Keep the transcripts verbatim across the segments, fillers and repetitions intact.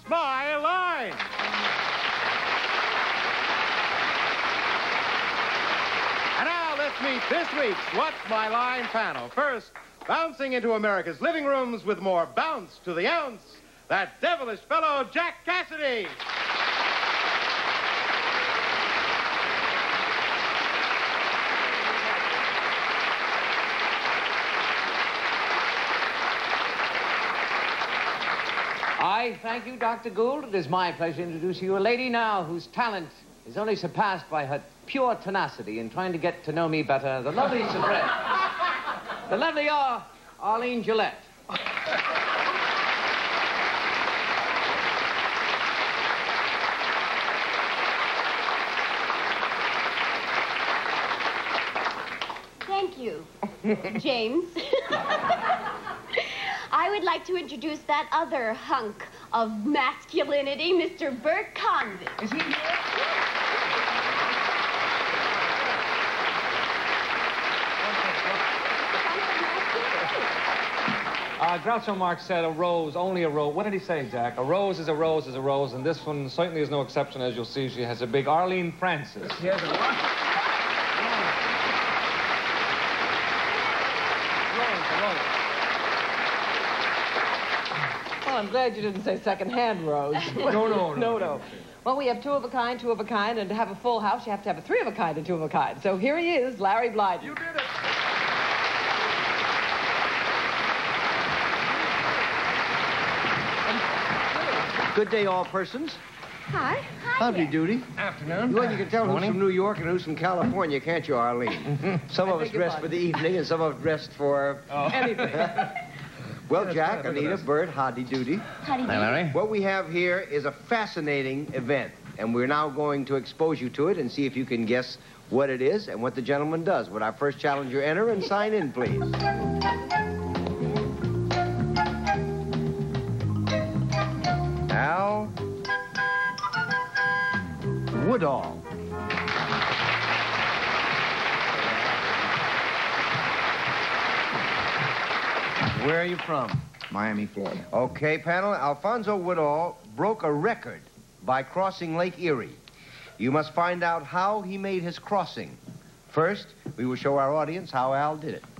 My Line? And now let's meet this week's What's My Line panel. First, bouncing into America's living rooms with more bounce to the ounce, that devilish fellow, Jack Cassidy. I thank you, Doctor Gould. It is my pleasure to introduce you a lady now whose talent is only surpassed by her pure tenacity in trying to get to know me better. The lovely soubrette. The lovely uh, Arlene Gillette. Thank you, James. I would like to introduce that other hunk of masculinity, Mister Bert Convict. Is he here? Uh, Groucho Marx said a rose, only a rose. What did he say, Jack? A rose is a rose is a rose, and this one certainly is no exception. As you'll see, she has a big Arlene Francis. She has a what? Well, I'm glad you didn't say second-hand rose. no, no, no. No, no. Well, we have two of a kind, two of a kind, and to have a full house, you have to have a three of a kind and two of a kind. So here he is, Larry Blyden. You did it. Good day, all persons. Hi. Hi. Howdy doody. Afternoon. Well, you can tell who's from New York and who's from California, can't you, Arlene? Some of us dressed for the evening and some of us dressed for oh. anything. Well, Jack, Anita, Bert, howdy doody. Howdy, Hi, Larry. What we have here is a fascinating event, and we're now going to expose you to it and see if you can guess what it is and what the gentleman does. Would our first challenger enter and sign in, please? Al Woodall. Where are you from? Miami, Florida. Okay, panel. Alfonso Woodall broke a record by crossing Lake Erie. You must find out how he made his crossing. First, we will show our audience how Al did it.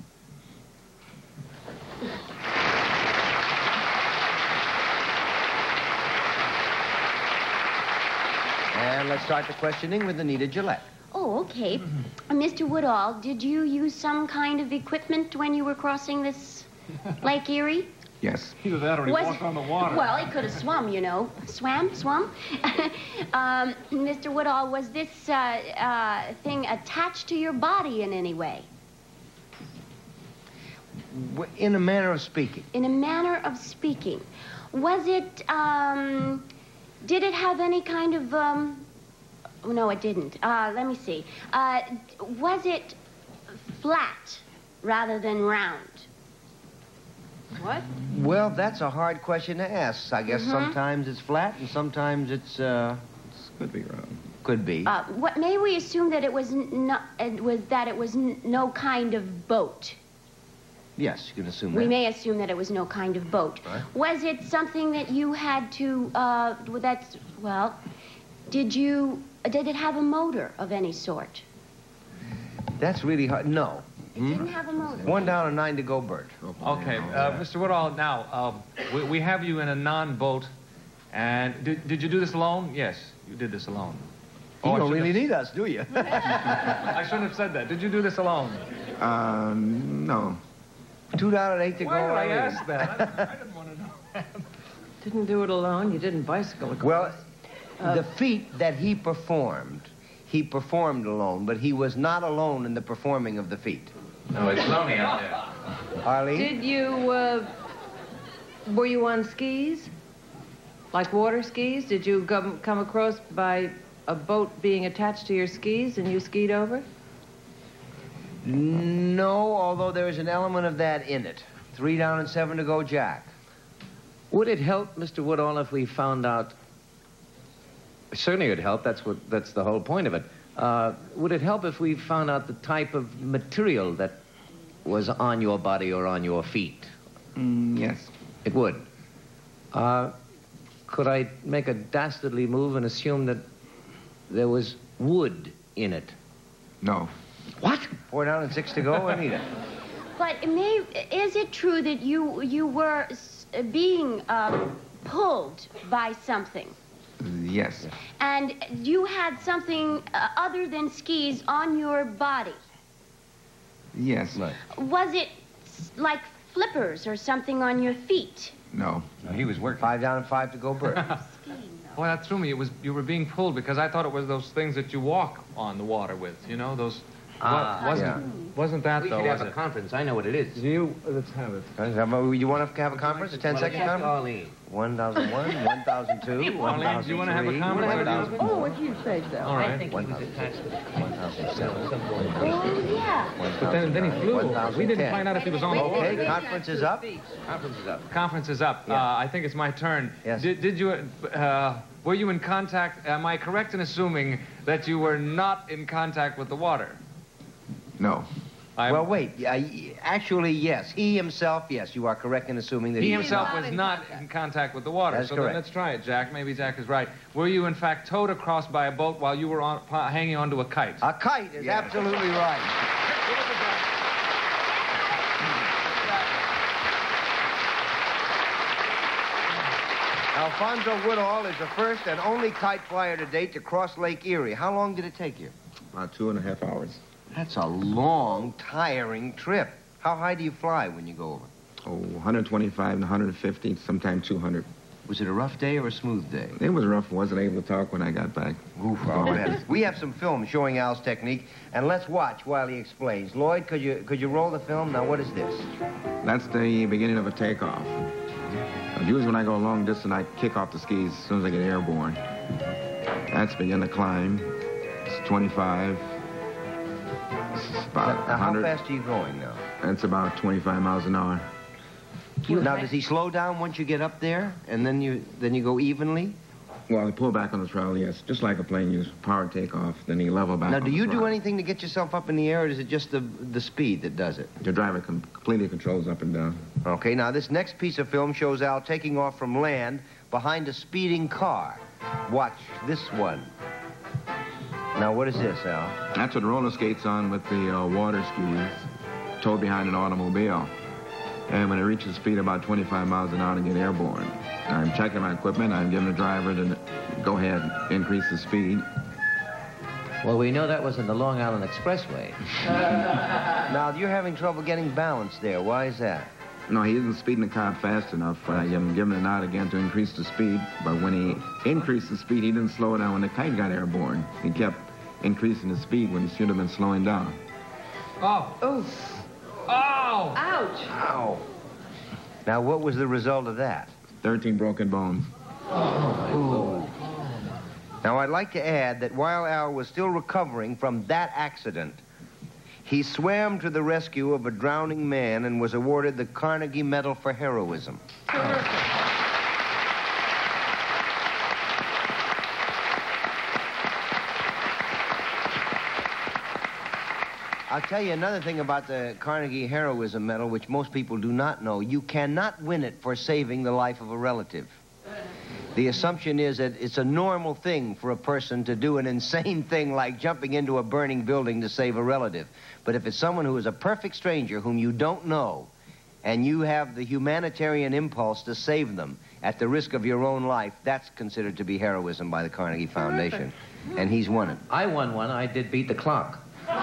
And let's start the questioning with Anita Gillette. Oh, okay. Uh, Mister Woodall, did you use some kind of equipment when you were crossing this Lake Erie? Yes. Either that or he Was- walked on the water. Well, he could have swum, you know. Swam? Swum? um, Mister Woodall, was this uh, uh, thing attached to your body in any way? W- In a manner of speaking. In a manner of speaking. Was it, um, did it have any kind of, um, oh, no, it didn't. Uh, let me see. Uh, was it flat rather than round? What? Well, that's a hard question to ask. I guess Mhm. sometimes it's flat and sometimes it's, uh, This could be wrong. could be. Uh, what, may we assume that it was not, it was, that it was n no kind of boat? Yes, you can assume that. We may assume that it was no kind of boat. Right. Was it something that you had to, uh, well, that's, well, did you, did it have a motor of any sort? That's really hard. No. It didn't have a motor. One down and nine to go, Bert. Okay, uh, Mister Woodall, now, um, we, we have you in a non-boat, and did, did you do this alone? Yes, you did this alone. You Oh, I don't shouldn't really have- need us, do you? I shouldn't have said that. Did you do this alone? Um, no. Two down and eight to Why go. did I Eileen. ask that? I, I didn't want to know that. Didn't do it alone. You didn't bicycle across. Well, the feat that he performed, he performed alone, but he was not alone in the performing of the feat. No, it's lonely out there. Arlene? Did you, uh, were you on skis? Like water skis? Did you come, come across by a boat being attached to your skis and you skied over? No, although there is an element of that in it. Three down and seven to go, Jack. Would it help, Mister Woodall, if we found out... Certainly it would help. That's what, that's the whole point of it. Uh, would it help if we found out the type of material that was on your body or on your feet? Mm, yes. It would. Uh, could I make a dastardly move and assume that there was wood in it? No. What? Four down and six to go, Anita. But may, is it true that you you were s- being um, pulled by something? Yes. And you had something uh, other than skis on your body? Yes. Right. Was it s- like flippers or something on your feet? No. No, he was working. Five down and five to go, Bert. Well, that threw me. It was you were being pulled because I thought it was those things that you walk on the water with. You know, those. Ah, Wa- wasn't yeah. wasn't that We though? should have Was a it? conference. I know what it is. You let's have it. You want to have a conference? A ten-second Well, conference? Arlene. one thousand one, one thousand two, one Arlene, do you want to have a conference? one or do you- thousand Oh, if you say so. All right. I think he was attached to the one thousand seven, Oh, yeah. But then, then he flew. We didn't find out if he was on the water. Okay, conference is up. Conference is up. Conference is up. Yeah. Uh, I think it's my turn. Yes. Did, did you? Uh, were you in contact? Am I correct in assuming that you were not in contact with the water? No. I, Well, wait. Uh, actually, yes. He himself, yes, you are correct in assuming that He he himself not was in not contact. in contact with the water. That's so correct. then let's try it, Jack. Maybe Jack is right. Were you, in fact, towed across by a boat while you were on, uh, hanging onto a kite? A kite is Yes. absolutely right. Alfonso Woodall is the first and only kite flyer to date to cross Lake Erie. How long did it take you? About two and a half hours. That's a long, tiring trip. How high do you fly when you go over? Oh, one twenty-five and one fifty, sometimes two hundred. Was it a rough day or a smooth day? It was rough. Wasn't able to talk when I got back. Oof, all right. We have some film showing Al's technique, and let's watch while he explains. Lloyd, could you could you roll the film? Now, what is this? That's the beginning of a takeoff. Usually when I go long distance, I kick off the skis as soon as I get airborne. That's begin to climb. It's twenty-five. It's about Now, now, how one hundred. fast are you going now? That's about twenty-five miles an hour. Now, does he slow down once you get up there, and then you then you go evenly? Well, I pull back on the throttle, yes. Just like a plane, you power takeoff, then you level back Now, on do the you do throttle. anything to get yourself up in the air, or is it just the the speed that does it? The driver com completely controls up and down. Okay, now this next piece of film shows Al taking off from land behind a speeding car. Watch this one. Now, what is this, Al? That's what roller skates on with the uh, water skis, towed behind an automobile. And when it reaches speed about twenty-five miles an hour to get airborne, I'm checking my equipment. I'm giving the driver to go ahead and increase the speed. Well, we know that wasn't the Long Island Expressway. Now, you're having trouble getting balance there. Why is that? No, he isn't speeding the car fast enough. I am giving it a nod again to increase the speed. But when he increased the speed, he didn't slow down when the kite got airborne. He kept increasing the speed when he should have been slowing down. Oh. Oh, Oh! ouch. Ow. Now, what was the result of that? thirteen broken bones. Now, I'd like to add that while Al was still recovering from that accident, he swam to the rescue of a drowning man and was awarded the Carnegie Medal for heroism. I'll tell you another thing about the Carnegie Heroism Medal, which most people do not know. You cannot win it for saving the life of a relative. The assumption is that it's a normal thing for a person to do an insane thing like jumping into a burning building to save a relative. But if it's someone who is a perfect stranger whom you don't know, and you have the humanitarian impulse to save them at the risk of your own life, that's considered to be heroism by the Carnegie Foundation. And he's won it. I won one. I did beat the clock.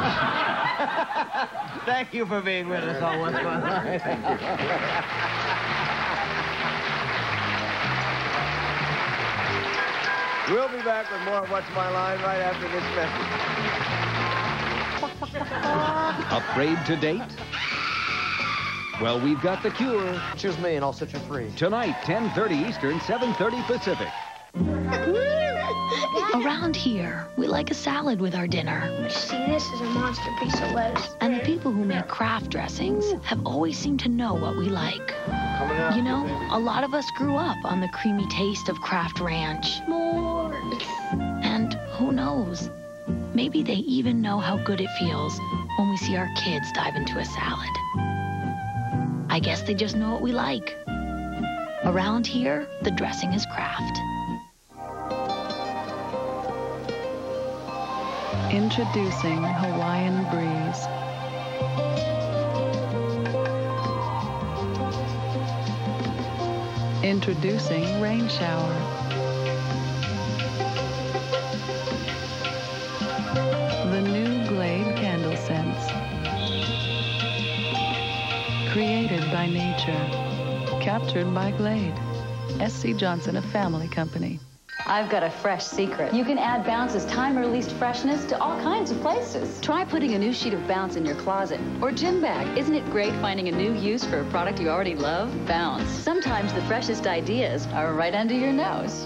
Thank you for being with us on What's My Line. We'll be back with more of What's My Line right after this message. Upgrade to date? Well, we've got the cure. Choose me and I'll set you free. Tonight, ten thirty Eastern, seven thirty Pacific. Around here, we like a salad with our dinner. See, this is a monster piece of lettuce. And the people who make craft dressings have always seemed to know what we like. You know, a lot of us grew up on the creamy taste of Kraft Ranch. More. And who knows? Maybe they even know how good it feels when we see our kids dive into a salad. I guess they just know what we like. Around here, the dressing is craft. Introducing Hawaiian Breeze. Introducing Rain Shower. The new Glade candle scents. Created by nature. Captured by Glade. S C Johnson, a family company. I've got a fresh secret. You can add Bounce's time-released freshness to all kinds of places. Try putting a new sheet of Bounce in your closet or gym bag. Isn't it great finding a new use for a product you already love? Bounce. Sometimes the freshest ideas are right under your nose.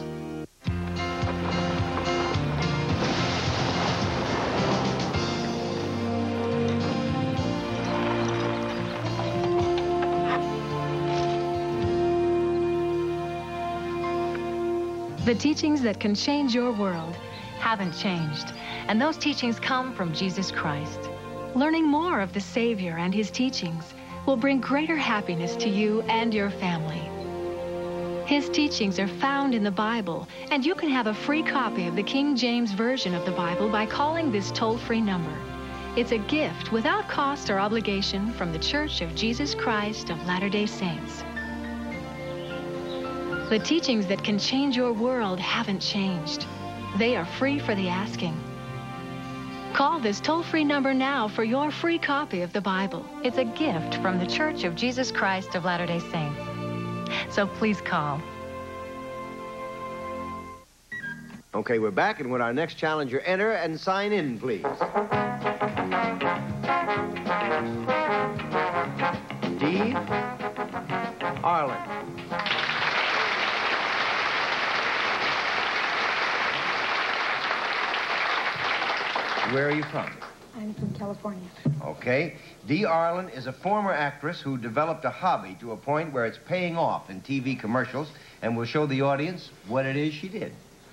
The teachings that can change your world haven't changed, and those teachings come from Jesus Christ. Learning more of the Savior and his teachings will bring greater happiness to you and your family. His teachings are found in the Bible, and you can have a free copy of the King James Version of the Bible by calling this toll-free number. It's a gift without cost or obligation from the Church of Jesus Christ of Latter-day Saints. The teachings that can change your world haven't changed. They are free for the asking. Call this toll-free number now for your free copy of the Bible. It's a gift from the Church of Jesus Christ of Latter-day Saints. So please call. Okay, we're back, and with our next challenger, enter and sign in, please. Dee Arlen. Where are you from? I'm from California. Okay. Dee Arlen is a former actress who developed a hobby to a point where it's paying off in T V commercials, and will show the audience what it is she did.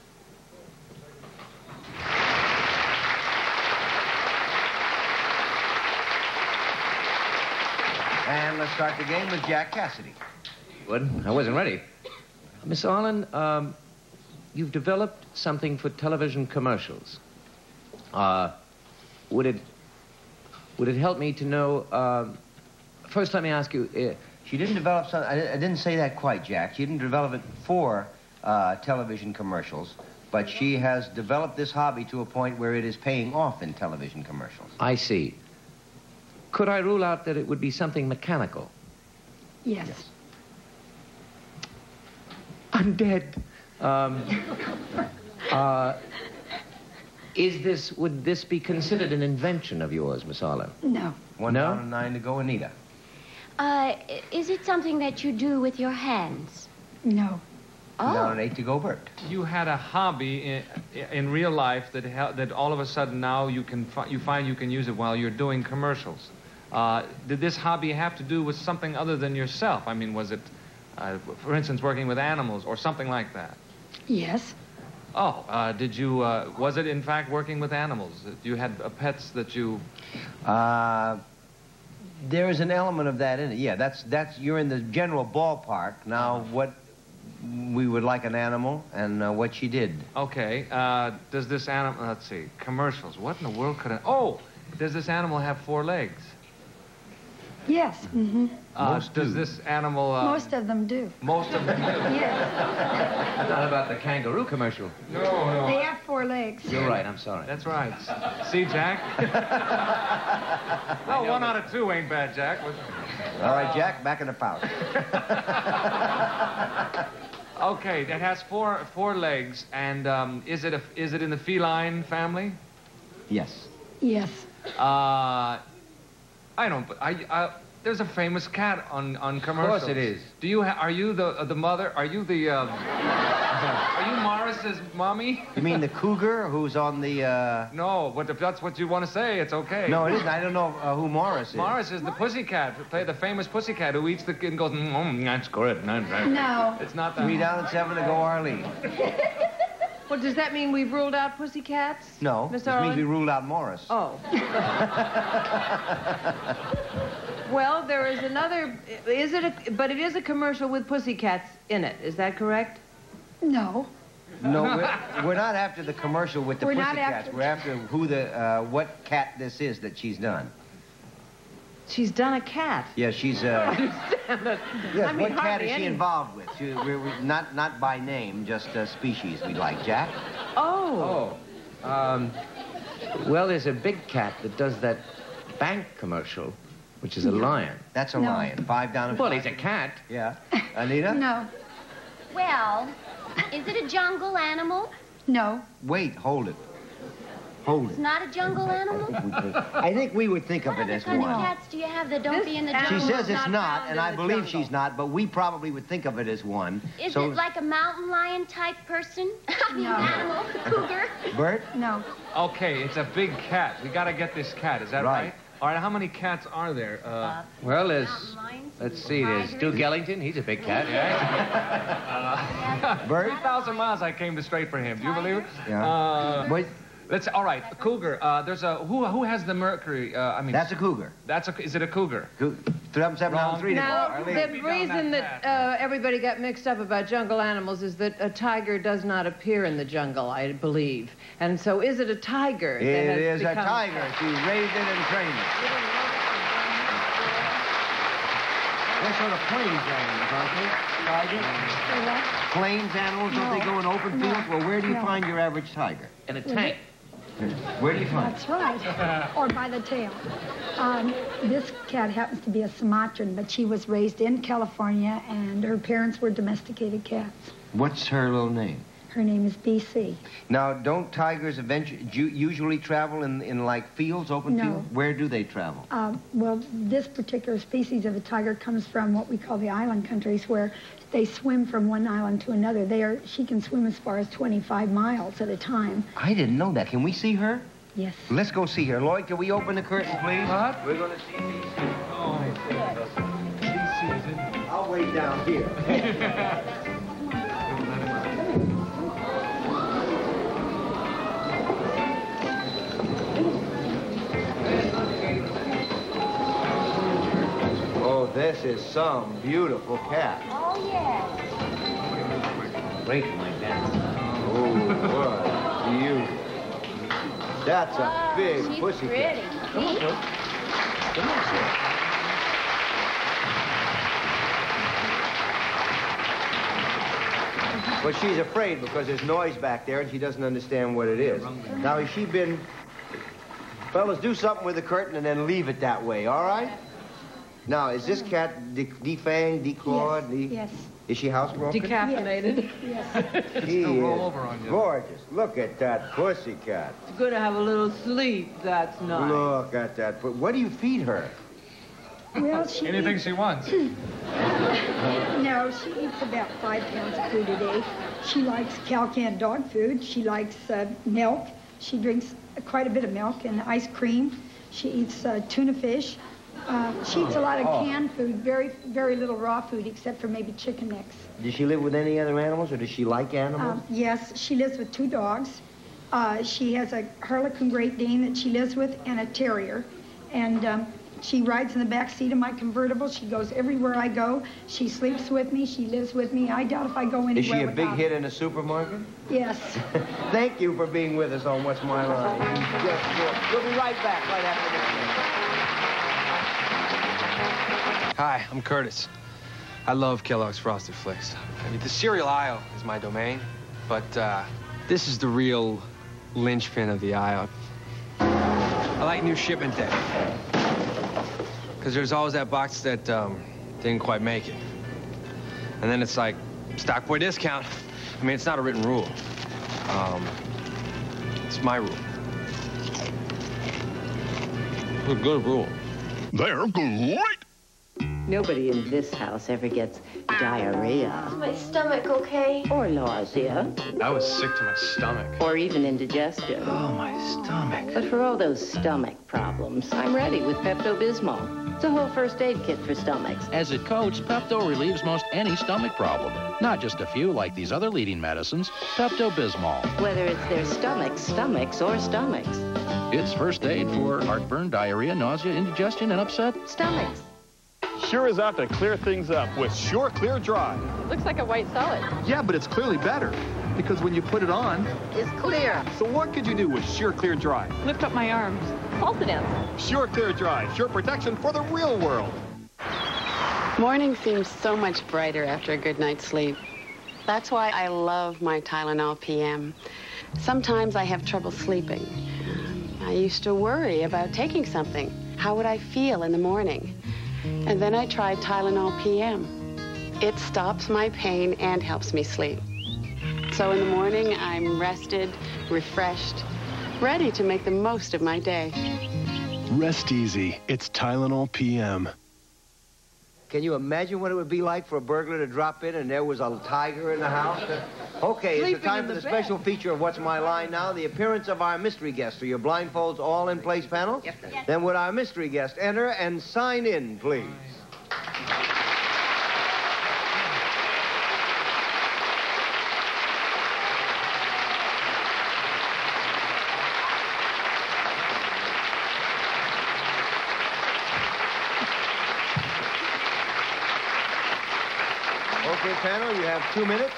And let's start the game with Jack Cassidy. Good. I wasn't ready. Miss Arlen, um, you've developed something for television commercials. Uh, would it, would it help me to know, uh, first let me ask you, uh, she didn't develop something, I, I didn't say that quite, Jack. She didn't develop it for uh, television commercials, but she has developed this hobby to a point where it is paying off in television commercials. I see. Could I rule out that it would be something mechanical? Yes. Yes. I'm dead. Um, uh, is this, would this be considered an invention of yours, Miss Arlen? No. One No? down and nine to go, Anita. Uh, is it something that you do with your hands? No. Two down Oh. and eight to go, Bert. You had a hobby in, in real life that hel- that all of a sudden now you can fi- you find you can use it while you're doing commercials. Uh, did this hobby have to do with something other than yourself? I mean, was it, uh, for instance, working with animals or something like that? Yes. Oh, uh, did you, uh, was it in fact working with animals? You had uh, pets that you... Uh, there is an element of that in it. Yeah, that's, that's, you're in the general ballpark. Now, what we would like an animal and uh, what she did. Okay, uh, does this animal, let's see, commercials. What in the world could I, oh, does this animal have four legs? Yes. Mm-hmm. Uh, Most does do. this animal... Uh, Most of them do. Most of them do? Yes. Not about the kangaroo commercial. No, no. They have four legs. You're right, I'm sorry. That's right. See, Jack? Well, one out of two ain't bad, Jack. All right, Jack, back in the pouch. Okay, that has four four legs, and um, is it a, is it in the feline family? Yes. Yes. Uh, I don't. I, I there's a famous cat on on commercials. Of course it is. Do you? Ha are you the uh, the mother? Are you the? Um, are you Morris's mommy? You mean the cougar who's on the... Uh... No, but if that's what you want to say, it's okay. No, it isn't. I don't know uh, who Morris is. Morris is the pussycat, who play the famous pussycat who eats the kid and goes, mm, that's good. No. It's not that. Three down and seven to go, Arlene. Well, does that mean we've ruled out pussycats? No, Miss this means Arlen? we ruled out Morris. Oh. Well, there is another, is it a, but it is a commercial with pussycats in it, is that correct? No. No, we're, we're not after the commercial with the We're not pussycats. after- We're after who the, uh, what cat this is that she's done. She's done a cat. Yeah, she's, uh... Yes, I mean, what cat hardly is she any- involved with? She, we're, we're not, not by name, just uh, species we like. Jack? Oh. Oh. Um, well, there's a big cat that does that bank commercial, which is a lion. That's a No. lion. Five down and Well, five. he's a cat. Yeah. Anita? No. Well, is it a jungle animal? No. Wait, hold it. Hold It's it. not a jungle animal? I think we would think of What it other as kind one. of cats do you have that don't This be in the She jungle? says it's not not, found and in I the believe jungle. she's not, but we probably would think of it as one. Is so, it like a mountain lion type person? I mean, No. animal, cougar? Bert? No. Okay, it's a big cat. We got to get this cat. Is that Right. right? All right, how many cats are there? Uh, Uh, Well, there's, mountain lions, let's see, there's tigers. Duke Ellington. He's a big cat. uh, Bert? three thousand miles I came to straight for him. Do you believe it? Yeah. Uh, Wait, let's, all right, a cougar. Uh, there's a, who, who has the mercury? Uh, I mean, that's a cougar. that's a, is it a cougar? Cou- Seven, seven, Wrong. nine, three to go. Now, Arlene. the Be down reason that that uh, everybody got mixed up about jungle animals is that a tiger does not appear in the jungle, I believe. And so is it a tiger that It has is a become- tiger. She raised it and trained it. They're sort of plains animals, aren't they? Tiger? Plains animals, don't they go in open No. fields? Well, where do you No. find your average tiger? In a tank. Where do you find it? That's right. Or by the tail. Um, this cat happens to be a Sumatran, but she was raised in California, and her parents were domesticated cats. What's her little name? Her name is B C. Now, don't tigers eventually, ju- usually travel in, in like fields, open No. fields? Where do they travel? Uh, well, this particular species of a tiger comes from what we call the island countries, where they swim from one island to another. They are, she can swim as far as twenty-five miles at a time. I didn't know that. Can we see her? Yes. Let's go see her. Lloyd, can we open the curtain, please? What? We're going to see these. Oh, I'll wait down here. Oh, this is some beautiful cat. Oh, yes. Great like that. Oh, what beauty. That's a Oh, big she's pussy pretty. cat. See? Come on, sir. But she's afraid because there's noise back there and she doesn't understand what it is. Now, has she been... Fellas, do something with the curtain and then leave it that way, all right? Now, is this cat de- defanged, declawed? de- Yes. Is she housebroken? Decaffeinated. Yes. She Still roll is over on you. gorgeous. Look at that pussy cat. It's good to have a little sleep, that's nice. Look at that. pu- What do you feed her? Well, she Anything eats, she wants. no, she eats about five pounds of food a day. She likes cow-canned dog food. She likes uh, milk. She drinks quite a bit of milk and ice cream. She eats uh, tuna fish. Uh, she eats a lot of Oh. canned food, very, very little raw food, except for maybe chicken necks. Does she live with any other animals, or does she like animals? Um, yes, she lives with two dogs. Uh, she has a Harlequin Great Dane that she lives with and a terrier. And um, she rides in the back seat of my convertible. She goes everywhere I go. She sleeps with me. She lives with me. I doubt if I go anywhere Is she a big without hit her. in a supermarket? Yes. Thank you for being with us on What's My Line. Just good. We'll be right back right after this. Hi, I'm Curtis. I love Kellogg's Frosted Flakes. I mean, the cereal aisle is my domain, but uh, this is the real linchpin of the aisle. I like new shipment day, because there's always that box that um, didn't quite make it. And then it's like, stock boy discount. I mean, it's not a written rule. Um, it's my rule. It's a good rule. They're great. Nobody in this house ever gets diarrhea. Is my stomach okay? Or nausea. I was sick to my stomach. Or even indigestion. Oh, my stomach. But for all those stomach problems, I'm ready with Pepto-Bismol. It's a whole first aid kit for stomachs. As it coats, Pepto relieves most any stomach problem. Not just a few like these other leading medicines. Pepto-Bismol. Whether it's their stomachs, stomachs, or stomachs. It's first aid for heartburn, diarrhea, nausea, indigestion, and upset Stomachs. sure is out to clear things up with Sure Clear Dry. Looks like a white solid. Yeah, but it's clearly better. Because when you put it on, It's clear. so what could you do with Sure Clear Dry? Lift up my arms. Salsa dance. Sure Clear Dry, sure protection for the real world. Morning seems so much brighter after a good night's sleep. That's why I love my Tylenol P M. Sometimes I have trouble sleeping. I used to worry about taking something. How would I feel in the morning? And then I tried Tylenol P M. It stops my pain and helps me sleep. So in the morning, I'm rested, refreshed, ready to make the most of my day. Rest easy. It's Tylenol P M. Can you imagine what it would be like for a burglar to drop in and there was a tiger in the house? Okay, it's the Sleeping time in for the the bed. special feature of What's My Line now, the appearance of our mystery guest. Are your blindfolds all in place, panel? Yes, sir. Yes. Then would our mystery guest enter and sign in, please? Okay, panel, you have two minutes.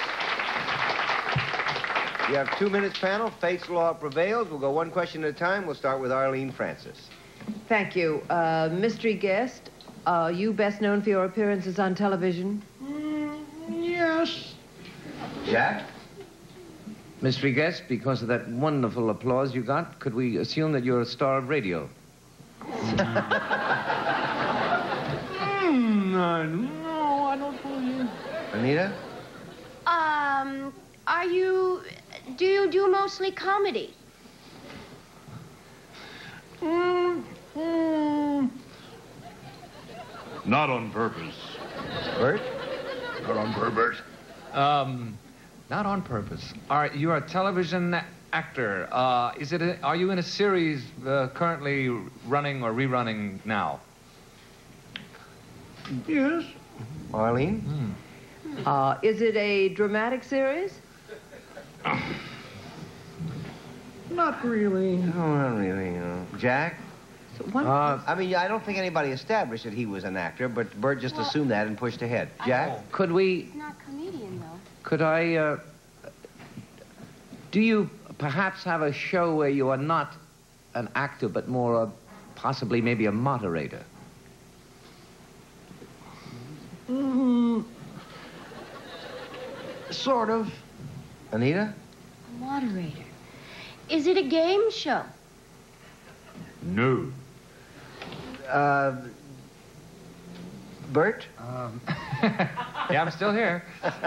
You have two minutes, panel. Fate's law prevails. We'll go one question at a time. We'll start with Arlene Francis. Thank you. Uh, mystery guest, are you best known for your appearances on television? Yes. Jack? Mystery guest, because of that wonderful applause you got, could we assume that you're a star of radio? Mm, no, I don't believe. Anita? Um, are you... Do you do mostly comedy? Mm, mm. Not on purpose. Bert? Not on purpose. Um, not on purpose. Are you're a television actor? Uh, is it? A, are you in a series uh, currently running or rerunning now? Yes. Arlene? Hmm. Uh, is it a dramatic series? Not really. No, not really, no. Jack? So what? Uh, I mean, I don't think anybody established that he was an actor, but Bert just Well, assumed that and pushed ahead. Jack? Could we... He's not comedian, though. Could I, uh... Do you perhaps have a show where you are not an actor, but more a, possibly maybe a moderator? Mm-hmm. Sort of. Anita? A moderator. Is it a game show? No. Uh... Bert? Um, yeah, I'm still here.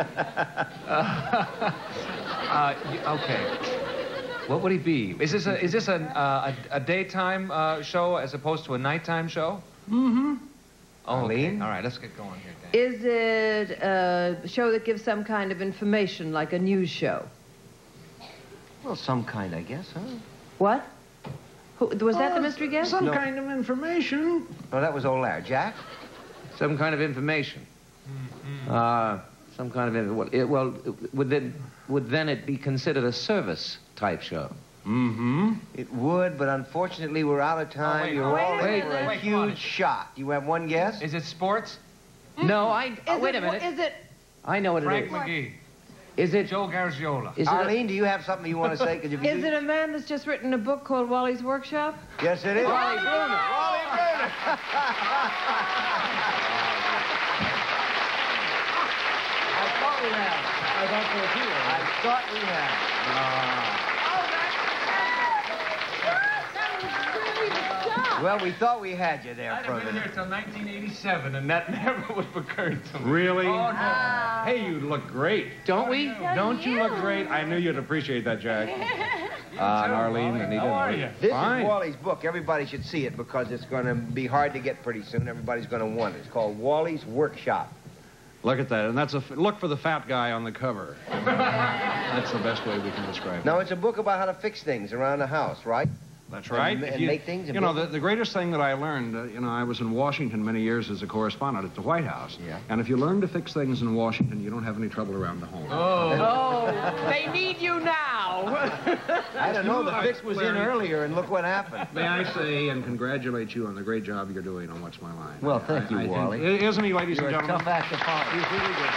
uh, uh, y- okay. What would he be? Is this a is this a uh, a, a daytime uh, show as opposed to a nighttime show? Mm-hmm. Oh, okay. Arlene? All right, let's get going here. Dan. Is it a show that gives some kind of information, like a news show? Well, some kind, I guess, huh? What? Who, was that the mystery guest? Some No. kind of information. No, that was old Larry. Jack? Some kind of information. Uh, some kind of... in- Well, it, well would, then, would then it be considered a service-type show? Mm-hmm. It would, but unfortunately, we're out of time. Oh, wait, You're wait all a in minute. for a Wait, come on. huge shot. You have one guess? Is it sports? No, I... oh, Is wait it, a minute. Is it... I know what Frank it is. McGee. Is it... Joe Garziola. Is it a- Arlene, do you have something you want to say? Could you Is it a man that's just written a book called Wally's Workshop? Yes, it is. Wally Bruner. Wally Bruner. I thought we had. I thought so too. I thought we had. Well, we thought we had you there I'd for a have been here minute. till nineteen eighty-seven, and that never would have occurred to me. Really? Oh, no. Hey, you look great. Don't we? Don't you look great? I knew you'd appreciate that, Jack. Uh, and Arlene, and he How are didn't. you? This Fine. is Wally's book. Everybody should see it because it's going to be hard to get pretty soon. Everybody's going to want it. It's called Wally's Workshop. Look at that, and that's a f- look for the fat guy on the cover. That's the best way we can describe it. Now, it's a book about how to fix things around the house, right? That's right. And, If and you, make things. And you know, build- the, the greatest thing that I learned, uh, you know, I was in Washington many years as a correspondent at the White House. Yeah. And if you learn to fix things in Washington, you don't have any trouble around the home. Oh, they need you now. I don't know. The fix was in earlier, and look what happened. May I say and congratulate you on the great job you're doing on What's My Line. Well, thank you, I, I Wally. Think, isn't he, ladies You're and a gentlemen? tough act to follow. He's really good.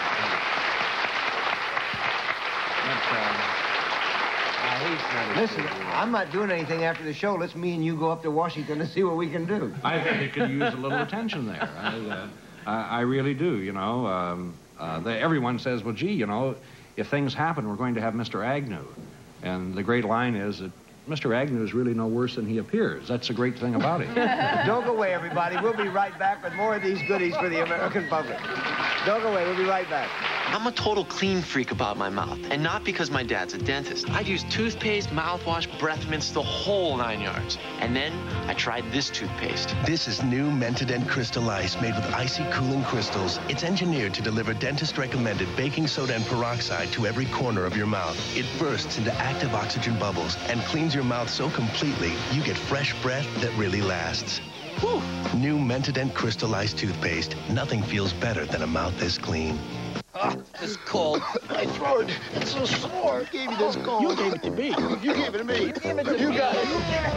But, uh, Listen, I'm not doing anything after the show. Let's me and you go up to Washington and see what we can do. I think it could use a little attention there. I, uh, I, I really do, you know. Um, uh, the, everyone says, well, gee, you know, if things happen, we're going to have Mister Agnew. And the great line is that Mister Agnew is really no worse than he appears. That's the great thing about him. Don't go away, everybody. We'll be right back with more of these goodies for the American public. Don't go away. We'll be right back. I'm a total clean freak about my mouth, and not because my dad's a dentist. I've used toothpaste, mouthwash, breath mints, the whole nine yards. And then I tried this toothpaste. This is new Mentadent Crystal Ice made with icy cooling crystals. It's engineered to deliver dentist-recommended baking soda and peroxide to every corner of your mouth. It bursts into active oxygen bubbles and cleans your mouth so completely, you get fresh breath that really lasts. Whew. New Mentadent Crystal Ice toothpaste. Nothing feels better than a mouth this clean. Ah, it's cold. My throat, it's so sore. Who gave you this cold? You gave it to me. You gave it to me. You gave it to you me. Got it.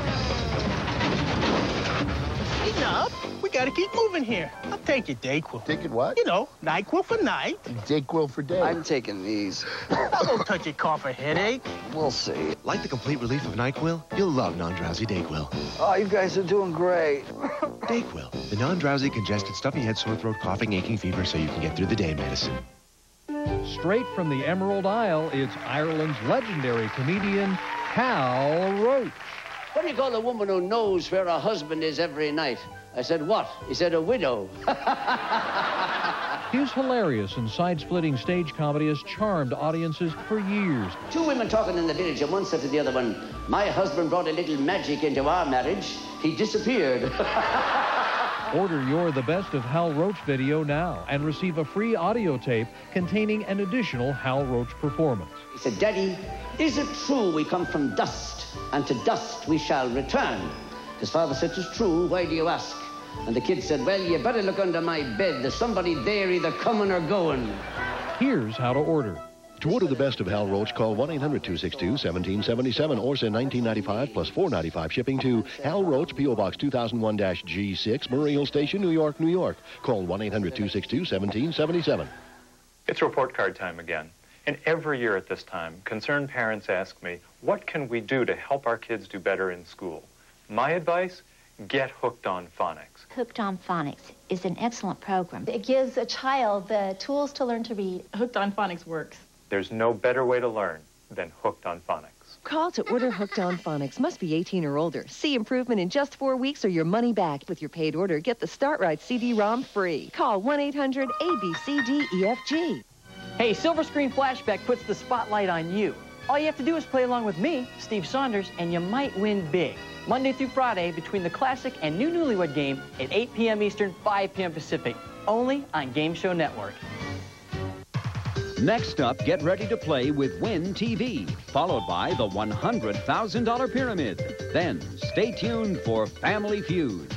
Enough. We gotta keep moving here. I'll take it, Dayquil. Take it what? You know, NyQuil for night. Dayquil for day. I'm taking these. I won't touch your cough or headache. We'll see. Like the complete relief of NyQuil? You'll love non-drowsy Dayquil. Oh, you guys are doing great. Dayquil, the non-drowsy, congested, stuffy head, sore throat, coughing, aching fever, so you can get through the day medicine. Straight from the Emerald Isle, it's Ireland's legendary comedian, Hal Roach. What do you call a woman who knows where her husband is every night? I said, what? He said, a widow. His hilarious and side-splitting stage comedy has charmed audiences for years. Two women talking in the village, and one said to the other one, my husband brought a little magic into our marriage. He disappeared. Order your The Best of Hal Roach video now and receive a free audio tape containing an additional Hal Roach performance. He said, Daddy, is it true we come from dust, and to dust we shall return? His father said, it's true, why do you ask? And the kid said, well, you better look under my bed. There's somebody there either coming or going. Here's how to order. To order The Best of Hal Roach, call one eight hundred, two six two, one seven seven seven or send nineteen ninety-five plus four ninety-five shipping to Hal Roach, P O Box two thousand one G six, Murray Hill Station, New York, New York. Call one eight hundred, two six two, one seven seven seven. It's report card time again. And every year at this time, concerned parents ask me, what can we do to help our kids do better in school? My advice, get hooked on phonics. Hooked on Phonics is an excellent program. It gives a child the tools to learn to read. Hooked on Phonics works. There's no better way to learn than hooked on phonics. Call to order Hooked on Phonics. Must be eighteen or older. See improvement in just four weeks or your money back. With your paid order, get the Start Right C D ROM free. Call one eight hundred A B C D E F G. Hey, Silver Screen Flashback puts the spotlight on you. All you have to do is play along with me, Steve Saunders, and you might win big. Monday through Friday between the Classic and New Newlywed Game at eight p m Eastern, five p m Pacific. Only on Game Show Network. Next up, get ready to play with Win T V, followed by the one hundred thousand dollar Pyramid. Then, stay tuned for Family Feud.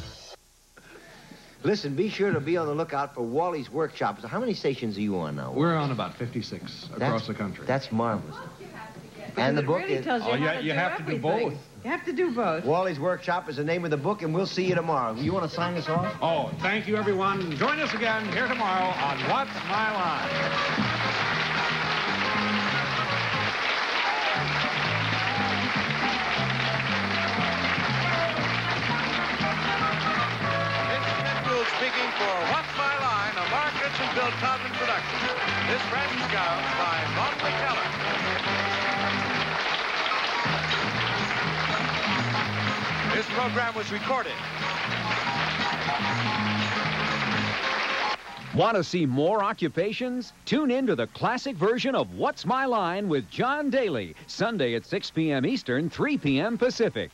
Listen, be sure to be on the lookout for Wally's Workshop. So how many stations are you on now? We're on about fifty-six across That's- the country. That's marvelous. And the it book really is... tells you Oh, how you- to you do have to do everything. both. You have to do both. Wally's Workshop is the name of the book, and we'll see you tomorrow. You want to sign us off? Oh, thank you, everyone. Join us again here tomorrow on What's My Line? Speaking for What's My Line, a Mark Rich and Bill Todman production. This French Gowns by Vaughn McKellar. This program was recorded. Want to see more occupations? Tune in to the classic version of What's My Line with John Daly, Sunday at six p m Eastern, three p m Pacific.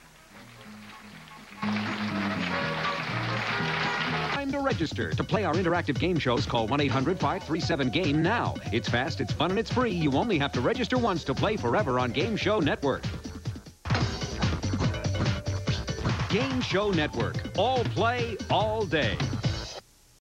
Time to register. To play our interactive game shows, call one eight hundred, five three seven, GAME now. It's fast, it's fun, and it's free. You only have to register once to play forever on Game Show Network. Game Show Network. All play, all day.